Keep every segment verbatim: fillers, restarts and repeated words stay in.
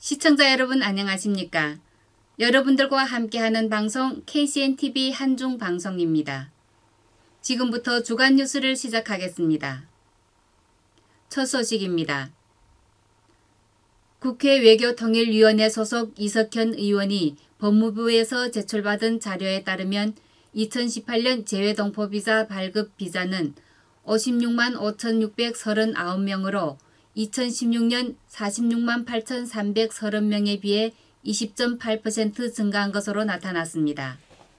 시청자 여러분 안녕하십니까? 여러분들과 함께하는 방송 케이씨엔티비 한중 방송입니다. 지금부터 주간 뉴스를 시작하겠습니다. 첫 소식입니다. 국회 외교통일위원회 소속 이석현 의원이 법무부에서 제출받은 자료에 따르면 이천십팔 년 재외동포 비자 발급 비자는 오십육만 오천육백삼십구 명으로 이천십육 년 사십육만 팔천삼백삼십 명에 비해 이십 점 팔 퍼센트 증가한 것으로 나타났습니다.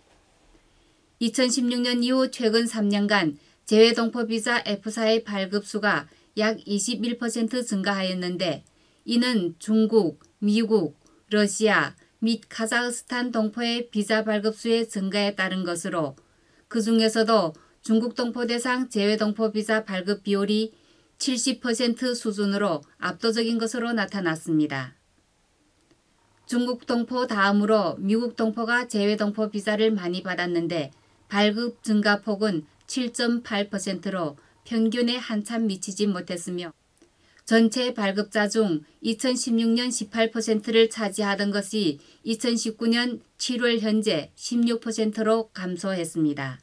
이천십육 년 이후 최근 삼 년간 재외동포 비자 에프사의 발급수가 약 이십일 퍼센트 증가하였는데 이는 중국, 미국, 러시아 및 카자흐스탄 동포의 비자 발급수의 증가에 따른 것으로 그 중에서도 중국 동포 대상 재외동포 비자 발급 비율이 칠십 퍼센트 수준으로 압도적인 것으로 나타났습니다. 중국 동포 다음으로 미국 동포가 재외동포 비자를 많이 받았는데 발급 증가폭은 칠 점 팔 퍼센트로 평균에 한참 미치지 못했으며 전체 발급자 중 이천십육 년 십팔 퍼센트를 차지하던 것이 이천십구 년 칠월 현재 십육 퍼센트로 감소했습니다.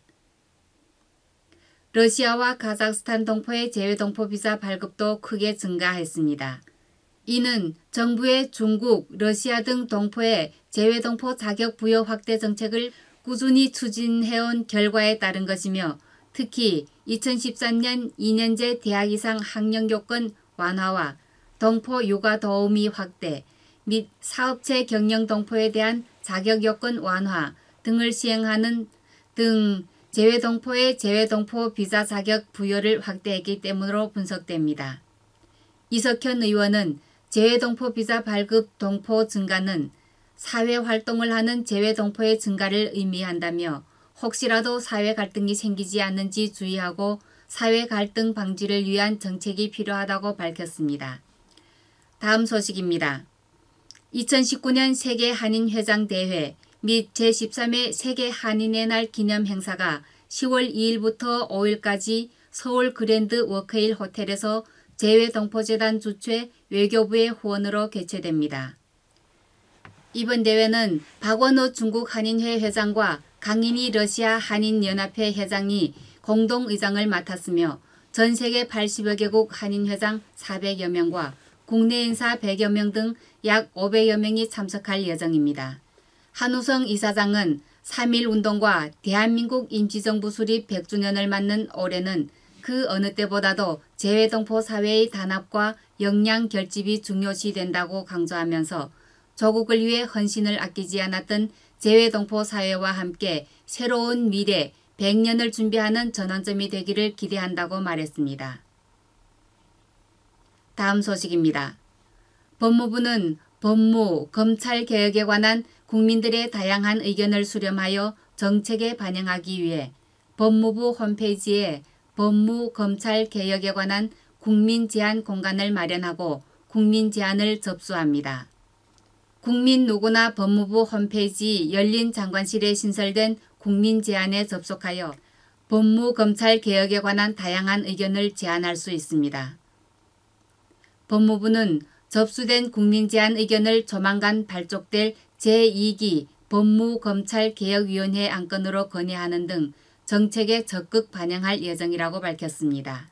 러시아와 카자흐스탄 동포의 재외동포 비자 발급도 크게 증가했습니다. 이는 정부의 중국, 러시아 등 동포의 재외동포 자격 부여 확대 정책을 꾸준히 추진해온 결과에 따른 것이며 특히 이천십삼 년 이 년제 대학 이상 학력 요건 완화와 동포 육아 도우미 확대 및 사업체 경영 동포에 대한 자격 요건 완화 등을 시행하는 등 재외동포의 재외동포 비자 자격 부여를 확대했기 때문으로 분석됩니다. 이석현 의원은 재외동포 비자 발급 동포 증가는 사회활동을 하는 재외동포의 증가를 의미한다며 혹시라도 사회 갈등이 생기지 않는지 주의하고 사회 갈등 방지를 위한 정책이 필요하다고 밝혔습니다. 다음 소식입니다. 이천십구 년 세계 한인회장 대회 및 제십삼 회 세계 한인의 날 기념 행사가 시월 이 일부터 오 일까지 서울 그랜드 워크힐 호텔에서 재외동포재단 주최 외교부의 후원으로 개최됩니다. 이번 대회는 박원호 중국 한인회 회장과 강인희 러시아 한인연합회 회장이 공동의장을 맡았으며 전 세계 팔십여 개국 한인회장 사백여 명과 국내 인사 백여 명 등 약 오백여 명이 참석할 예정입니다. 한우성 이사장은 삼 일 운동과 대한민국 임시정부 수립 백 주년을 맞는 올해는 그 어느 때보다도 재외동포 사회의 단합과 역량 결집이 중요시된다고 강조하면서 조국을 위해 헌신을 아끼지 않았던 재외동포 사회와 함께 새로운 미래 백 년을 준비하는 전환점이 되기를 기대한다고 말했습니다. 다음 소식입니다. 법무부는 법무, 검찰 개혁에 관한 국민들의 다양한 의견을 수렴하여 정책에 반영하기 위해 법무부 홈페이지에 법무, 검찰 개혁에 관한 국민 제안 공간을 마련하고 국민 제안을 접수합니다. 국민 누구나 법무부 홈페이지 열린 장관실에 신설된 국민 제안에 접속하여 법무, 검찰 개혁에 관한 다양한 의견을 제안할 수 있습니다. 법무부는 접수된 국민 제안 의견을 조만간 발족될 제이 기 법무검찰개혁위원회 안건으로 건의하는 등 정책에 적극 반영할 예정이라고 밝혔습니다.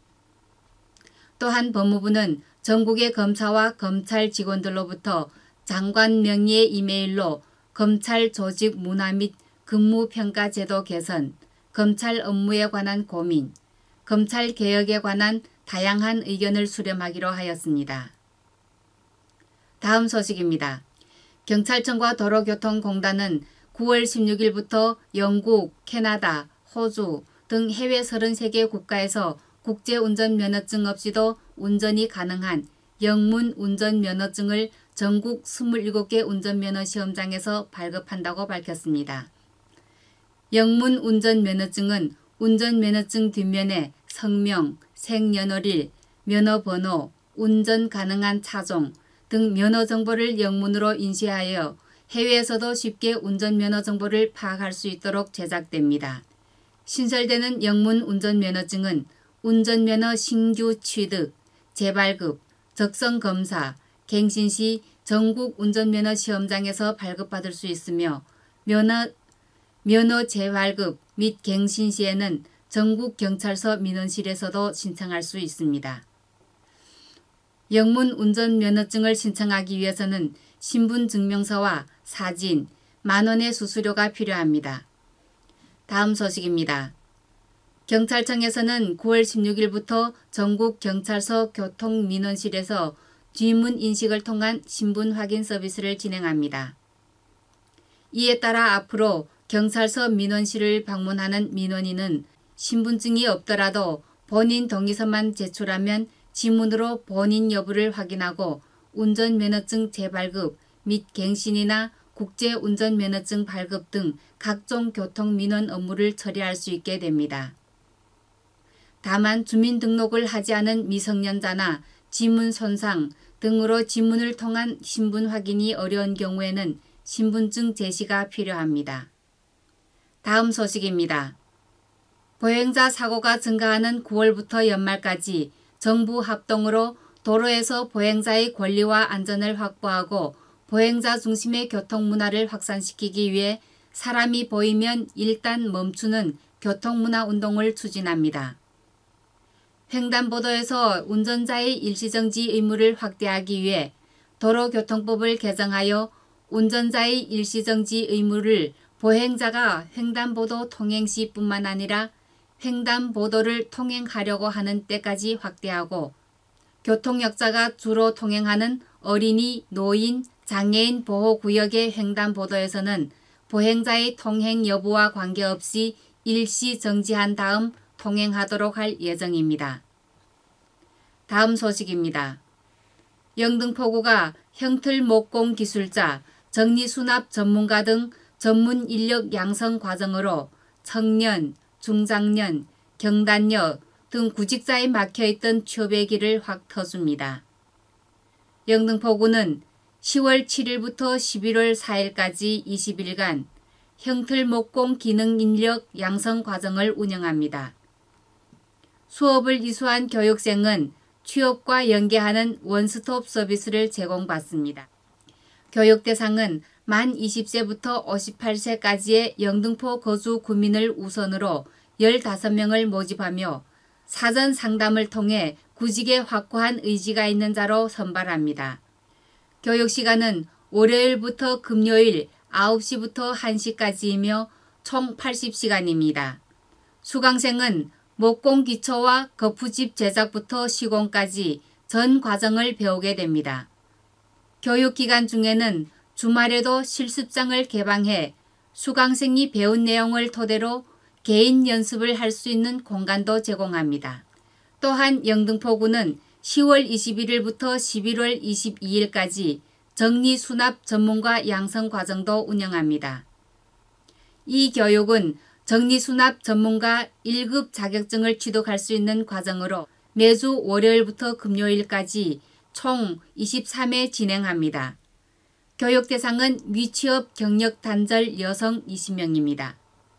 또한 법무부는 전국의 검사와 검찰 직원들로부터 장관 명의의 이메일로 검찰 조직 문화 및 근무평가 제도 개선, 검찰 업무에 관한 고민, 검찰 개혁에 관한 다양한 의견을 수렴하기로 하였습니다. 다음 소식입니다. 경찰청과 도로교통공단은 구월 십육 일부터 영국, 캐나다, 호주 등 해외 서른세 개 국가에서 국제운전면허증 없이도 운전이 가능한 영문 운전면허증을 전국 이십칠 개 운전면허 시험장에서 발급한다고 밝혔습니다. 영문 운전면허증은 운전면허증 뒷면에 성명, 생년월일, 면허번호, 운전 가능한 차종 등 면허 정보를 영문으로 인쇄하여 해외에서도 쉽게 운전면허 정보를 파악할 수 있도록 제작됩니다. 신설되는 영문 운전면허증은 운전면허 신규 취득, 재발급, 적성검사, 갱신 시 전국 운전면허 시험장에서 발급받을 수 있으며 면허, 면허 재발급 및 갱신 시에는 전국경찰서 민원실에서도 신청할 수 있습니다. 영문 운전면허증을 신청하기 위해서는 신분증명서와 사진, 만원의 수수료가 필요합니다. 다음 소식입니다. 경찰청에서는 구월 십육일부터 전국경찰서 교통민원실에서 뒷문 인식을 통한 신분 확인 서비스를 진행합니다. 이에 따라 앞으로 경찰서 민원실을 방문하는 민원인은 신분증이 없더라도 본인 동의서만 제출하면 지문으로 본인 여부를 확인하고 운전면허증 재발급 및 갱신이나 국제운전면허증 발급 등 각종 교통민원 업무를 처리할 수 있게 됩니다. 다만 주민등록을 하지 않은 미성년자나 지문 손상 등으로 지문을 통한 신분 확인이 어려운 경우에는 신분증 제시가 필요합니다. 다음 소식입니다. 보행자 사고가 증가하는 구월부터 연말까지 정부 합동으로 도로에서 보행자의 권리와 안전을 확보하고 보행자 중심의 교통문화를 확산시키기 위해 사람이 보이면 일단 멈추는 교통문화 운동을 추진합니다. 횡단보도에서 운전자의 일시정지 의무를 확대하기 위해 도로교통법을 개정하여 운전자의 일시정지 의무를 보행자가 횡단보도 통행 시뿐만 아니라 횡단보도를 통행하려고 하는 때까지 확대하고 교통약자가 주로 통행하는 어린이, 노인, 장애인 보호구역의 횡단보도에서는 보행자의 통행 여부와 관계없이 일시 정지한 다음 통행하도록 할 예정입니다. 다음 소식입니다. 영등포구가 형틀목공 기술자, 정리수납 전문가 등 전문 인력 양성 과정으로 청년, 중장년, 경단녀 등 구직자에 막혀있던 취업의 길을 확 터줍니다. 영등포구는 시월 칠일부터 십일월 사일까지 이십 일간 형틀목공 기능인력 양성 과정을 운영합니다. 수업을 이수한 교육생은 취업과 연계하는 원스톱 서비스를 제공받습니다. 교육 대상은 만 이십 세부터 오십팔 세까지의 영등포 거주 구민을 우선으로 열다섯 명을 모집하며 사전 상담을 통해 구직에 확고한 의지가 있는 자로 선발합니다. 교육시간은 월요일부터 금요일 아홉 시부터 한 시까지이며 총 팔십 시간입니다. 수강생은 목공 기초와 거푸집 제작부터 시공까지 전 과정을 배우게 됩니다. 교육기간 중에는 주말에도 실습장을 개방해 수강생이 배운 내용을 토대로 개인 연습을 할 수 있는 공간도 제공합니다. 또한 영등포구는 시월 이십일일부터 십일월 이십이일까지 정리수납 전문가 양성 과정도 운영합니다. 이 교육은 정리수납 전문가 일 급 자격증을 취득할 수 있는 과정으로 매주 월요일부터 금요일까지 총 이십삼 회 진행합니다. 교육 대상은 미취업 경력 단절 여성 이십 명입니다.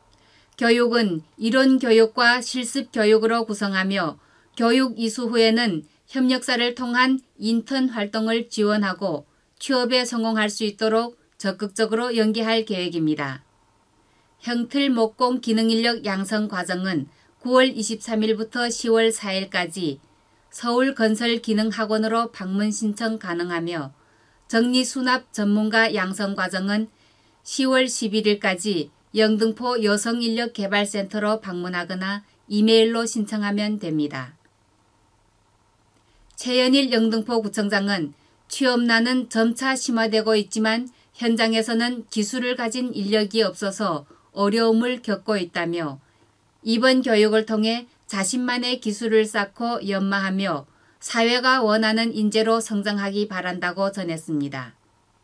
교육은 이론 교육과 실습 교육으로 구성하며 교육 이수 후에는 협력사를 통한 인턴 활동을 지원하고 취업에 성공할 수 있도록 적극적으로 연계할 계획입니다. 형틀목공 기능인력 양성 과정은 구월 이십삼일부터 시월 사일까지 서울건설기능학원으로 방문 신청 가능하며 정리수납 전문가 양성 과정은 시월 십일일까지 영등포 여성인력개발센터로 방문하거나 이메일로 신청하면 됩니다. 최연일 영등포구청장은 취업난은 점차 심화되고 있지만 현장에서는 기술을 가진 인력이 없어서 어려움을 겪고 있다며 이번 교육을 통해 자신만의 기술을 쌓고 연마하며 사회가 원하는 인재로 성장하기 바란다고 전했습니다.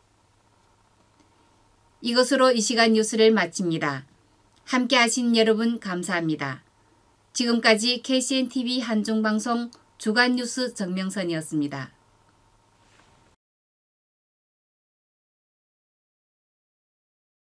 이것으로 이 시간 뉴스를 마칩니다. 함께 하신 여러분 감사합니다. 지금까지 케이씨엔티비 한중방송 주간뉴스 정명선이었습니다.